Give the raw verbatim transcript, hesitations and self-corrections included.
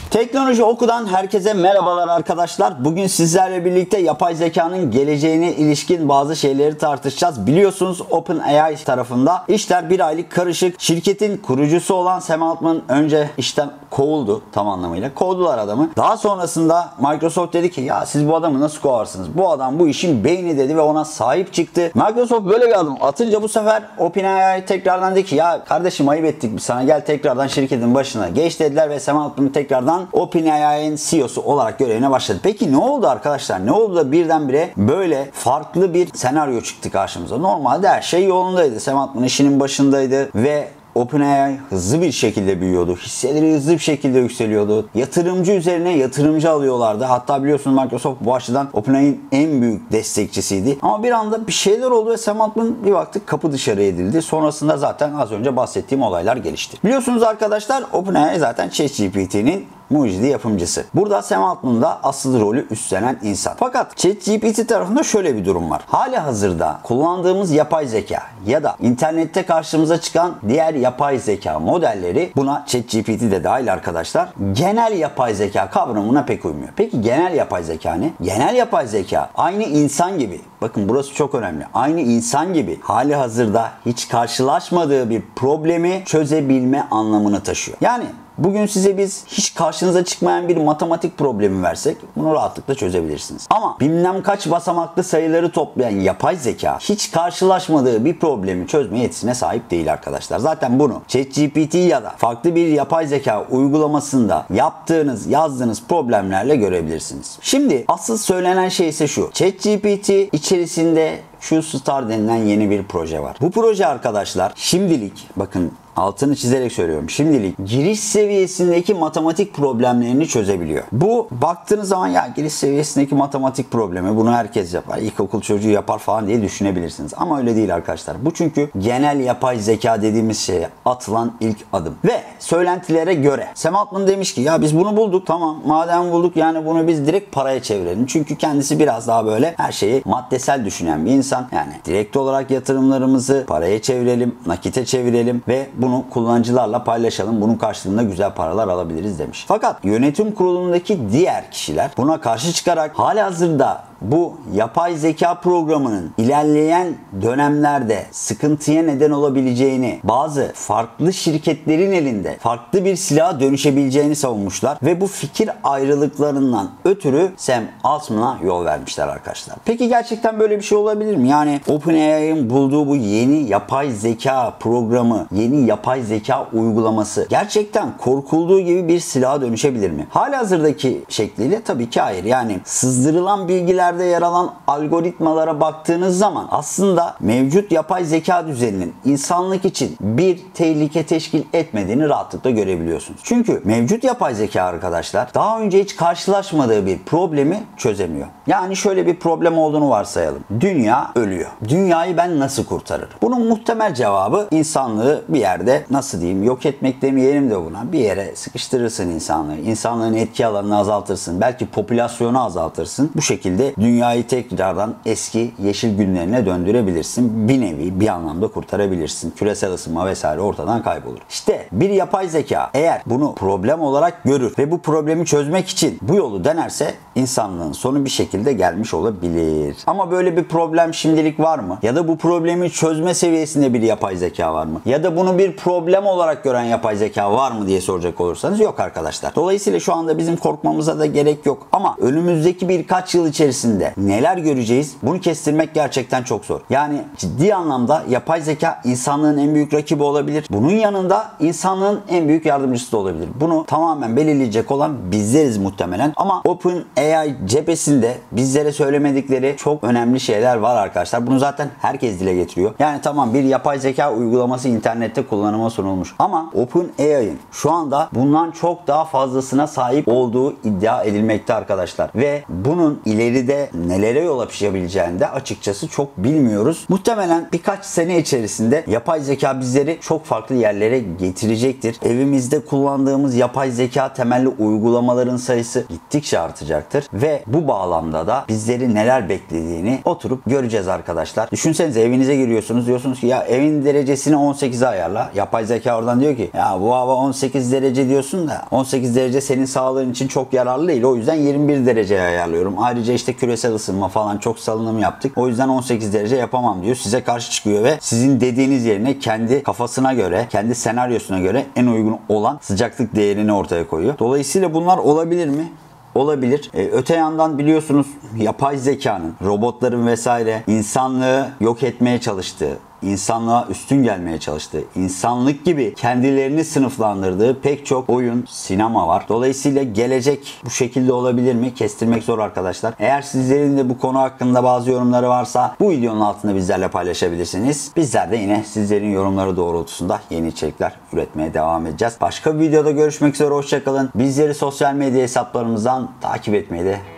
Teknoloji Oku'dan herkese merhabalar arkadaşlar. Bugün sizlerle birlikte yapay zekanın geleceğine ilişkin bazı şeyleri tartışacağız. Biliyorsunuz OpenAI tarafında işler bir aylık karışık. Şirketin kurucusu olan Sam Altman önce işten kovuldu tam anlamıyla. Kovdular adamı. Daha sonrasında Microsoft dedi ki ya siz bu adamı nasıl kovarsınız? Bu adam bu işin beyni dedi ve ona sahip çıktı. Microsoft böyle bir adım atınca bu sefer OpenAI tekrardan dedi ki ya kardeşim ayıp ettik biz sana, gel tekrardan şirketin başına geç dediler ve Sam Altman'ı tekrardan OpenAI'nin C E O'su olarak görevine başladı. Peki ne oldu arkadaşlar? Ne oldu da birdenbire böyle farklı bir senaryo çıktı karşımıza? Normalde her şey yolundaydı. Sam Altman işinin başındaydı ve OpenAI hızlı bir şekilde büyüyordu. Hisseleri hızlı bir şekilde yükseliyordu. Yatırımcı üzerine yatırımcı alıyorlardı. Hatta biliyorsunuz Microsoft bu açıdan OpenAI'nin en büyük destekçisiydi. Ama bir anda bir şeyler oldu ve Sam Altman bir baktık kapı dışarı edildi. Sonrasında zaten az önce bahsettiğim olaylar gelişti. Biliyorsunuz arkadaşlar OpenAI zaten ChatGPT'nin mucidi yapımcısı. Burada Sam Altman da asıl rolü üstlenen insan. Fakat ChatGPT tarafında şöyle bir durum var. Hali hazırda kullandığımız yapay zeka ya da internette karşımıza çıkan diğer yapay zeka modelleri, buna ChatGPT de dahil arkadaşlar, genel yapay zeka kavramına pek uymuyor. Peki genel yapay zeka ne? Genel yapay zeka aynı insan gibi, bakın burası çok önemli, aynı insan gibi hali hazırda hiç karşılaşmadığı bir problemi çözebilme anlamını taşıyor. Yani bugün size biz hiç karşınıza çıkmayan bir matematik problemi versek bunu rahatlıkla çözebilirsiniz. Ama bilmem kaç basamaklı sayıları toplayan yapay zeka hiç karşılaşmadığı bir problemi çözme yetisine sahip değil arkadaşlar. Zaten bunu ChatGPT ya da farklı bir yapay zeka uygulamasında yaptığınız, yazdığınız problemlerle görebilirsiniz. Şimdi asıl söylenen şey ise şu. ChatGPT içerisinde şu Star denilen yeni bir proje var. Bu proje arkadaşlar şimdilik, bakın altını çizerek söylüyorum, şimdilik giriş seviyesindeki matematik problemlerini çözebiliyor. Bu baktığınız zaman ya giriş seviyesindeki matematik problemi bunu herkes yapar, ilkokul çocuğu yapar falan diye düşünebilirsiniz. Ama öyle değil arkadaşlar. Bu çünkü genel yapay zeka dediğimiz şeye atılan ilk adım. Ve söylentilere göre Sam Altman demiş ki ya biz bunu bulduk, tamam madem bulduk yani bunu biz direkt paraya çevirelim. Çünkü kendisi biraz daha böyle her şeyi maddesel düşünen bir insan. Yani direkt olarak yatırımlarımızı paraya çevirelim, nakite çevirelim ve bu bunu kullanıcılarla paylaşalım. Bunun karşılığında güzel paralar alabiliriz demiş. Fakat yönetim kurulundaki diğer kişiler buna karşı çıkarak halihazırda bu yapay zeka programının ilerleyen dönemlerde sıkıntıya neden olabileceğini, bazı farklı şirketlerin elinde farklı bir silaha dönüşebileceğini savunmuşlar ve bu fikir ayrılıklarından ötürü Sam Altman'a yol vermişler arkadaşlar. Peki gerçekten böyle bir şey olabilir mi? Yani OpenAI'nin bulduğu bu yeni yapay zeka programı, yeni yapay zeka uygulaması gerçekten korkulduğu gibi bir silaha dönüşebilir mi? Halihazırdaki şekliyle tabii ki hayır. Yani sızdırılan bilgiler yer alan algoritmalara baktığınız zaman aslında mevcut yapay zeka düzeninin insanlık için bir tehlike teşkil etmediğini rahatlıkla görebiliyorsunuz. Çünkü mevcut yapay zeka arkadaşlar daha önce hiç karşılaşmadığı bir problemi çözemiyor. Yani şöyle bir problem olduğunu varsayalım. Dünya ölüyor. Dünyayı ben nasıl kurtarırım? Bunun muhtemel cevabı insanlığı bir yerde, nasıl diyeyim, yok etmek demeyelim de buna, bir yere sıkıştırırsın insanlığı. İnsanlığın etki alanını azaltırsın. Belki popülasyonu azaltırsın. Bu şekilde dünyayı tekrardan eski yeşil günlerine döndürebilirsin. Bir nevi bir anlamda kurtarabilirsin. Küresel ısınma vesaire ortadan kaybolur. İşte bir yapay zeka eğer bunu problem olarak görür ve bu problemi çözmek için bu yolu denerse insanlığın sonu bir şekilde gelmiş olabilir. Ama böyle bir problem şimdilik var mı? Ya da bu problemi çözme seviyesinde bir yapay zeka var mı? Ya da bunu bir problem olarak gören yapay zeka var mı diye soracak olursanız yok arkadaşlar. Dolayısıyla şu anda bizim korkmamıza da gerek yok. Ama önümüzdeki birkaç yıl içerisinde neler göreceğiz? Bunu kestirmek gerçekten çok zor. Yani ciddi anlamda yapay zeka insanlığın en büyük rakibi olabilir. Bunun yanında insanlığın en büyük yardımcısı da olabilir. Bunu tamamen belirleyecek olan bizleriz muhtemelen. Ama OpenAI cephesinde bizlere söylemedikleri çok önemli şeyler var arkadaşlar. Bunu zaten herkes dile getiriyor. Yani tamam bir yapay zeka uygulaması internette kullanıma sunulmuş. Ama OpenAI'nin şu anda bundan çok daha fazlasına sahip olduğu iddia edilmekte arkadaşlar. Ve bunun ileride nelere yol açabileceğini de açıkçası çok bilmiyoruz. Muhtemelen birkaç sene içerisinde yapay zeka bizleri çok farklı yerlere getirecektir. Evimizde kullandığımız yapay zeka temelli uygulamaların sayısı gittikçe artacaktır. olacaktır. Ve bu bağlamda da bizleri neler beklediğini oturup göreceğiz arkadaşlar. Düşünsenize, evinize giriyorsunuz, diyorsunuz ki ya evin derecesini on sekize ayarla. Yapay zeka oradan diyor ki ya bu hava on sekiz derece diyorsun da on sekiz derece senin sağlığın için çok yararlı değil. O yüzden yirmi bir dereceye ayarlıyorum. Ayrıca işte küresel ısınma falan çok salınım yaptık. O yüzden on sekiz derece yapamam diyor. Size karşı çıkıyor ve sizin dediğiniz yerine kendi kafasına göre, kendi senaryosuna göre en uygun olan sıcaklık değerini ortaya koyuyor. Dolayısıyla bunlar olabilir mi? Olabilir. Ee, öte yandan biliyorsunuz yapay zekanın, robotların vesaire insanlığı yok etmeye çalıştığı, insanlığa üstün gelmeye çalıştığı, insanlık gibi kendilerini sınıflandırdığı pek çok oyun, sinema var. Dolayısıyla gelecek bu şekilde olabilir mi? Kestirmek zor arkadaşlar. Eğer sizlerin de bu konu hakkında bazı yorumları varsa bu videonun altında bizlerle paylaşabilirsiniz. Bizler de yine sizlerin yorumları doğrultusunda yeni içerikler üretmeye devam edeceğiz. Başka bir videoda görüşmek üzere. Hoşçakalın. Bizleri sosyal medya hesaplarımızdan takip etmeyi de